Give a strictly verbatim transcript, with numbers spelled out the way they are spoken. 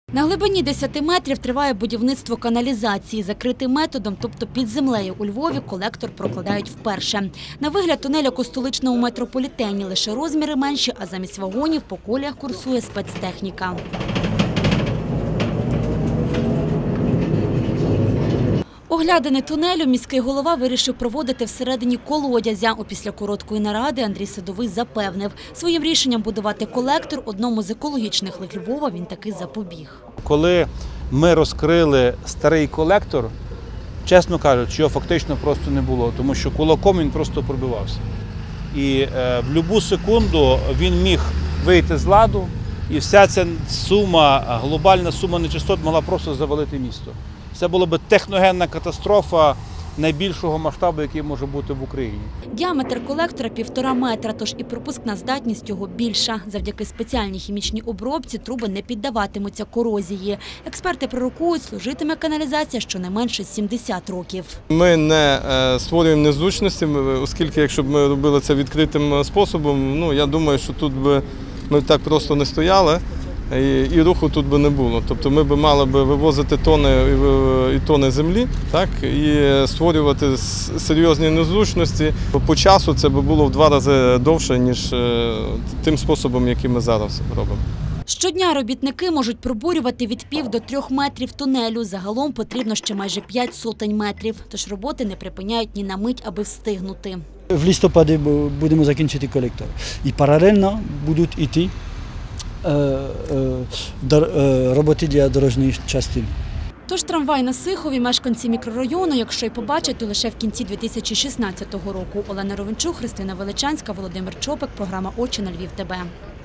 На глибині десяти метрів триває будівництво каналізації. Закритим методом, тобто під землею у Львові, колектор прокладають вперше. На вигляд тунель, як у столичному метрополітені, лише розміри менші, а замість вагонів по коліях курсує спецтехніка. Оглядини тунелю міський голова вирішив проводити всередині колодязя. Опісля короткої наради Андрій Садовий запевнив, своїм рішенням будувати колектор одному з екологічних лих Львова він таки запобіг. Коли ми розкрили старий колектор, чесно кажучи, його фактично просто не було, тому що кулаком він просто пробивався. І е, в будь-яку секунду він міг вийти з ладу, і вся ця сума, глобальна сума нечистот могла просто завалити місто. Це була б техногенна катастрофа найбільшого масштабу, який може бути в Україні. Діаметр колектора – півтора метра, тож і пропускна здатність його більша. Завдяки спеціальній хімічній обробці труби не піддаватимуться корозії. Експерти пророкують, служитиме каналізація щонайменше сімдесят років. Ми не створюємо незручності, оскільки якщо б ми робили це відкритим способом, ну, я думаю, що тут би ми так просто не стояли. І, і руху тут би не було. Тобто ми б мали б вивозити тони і тони землі, так, і створювати серйозні незручності. По часу це б було в два рази довше, ніж тим способом, який ми зараз робимо. Щодня робітники можуть пробурювати від пів до трьох метрів тунелю. Загалом потрібно ще майже п'ять сотень метрів. Тож роботи не припиняють ні на мить, аби встигнути. В листопаді будемо закінчити колектор. І паралельно будуть йти роботи для дорожньої частини. Тож трамвай на Сихові мешканці мікрорайону, якщо й побачать, то лише в кінці дві тисячі шістнадцятого року. Олена Ровенчук, Христина Величанська, Володимир Чопик. Програма «Очі на Львів. ТБ».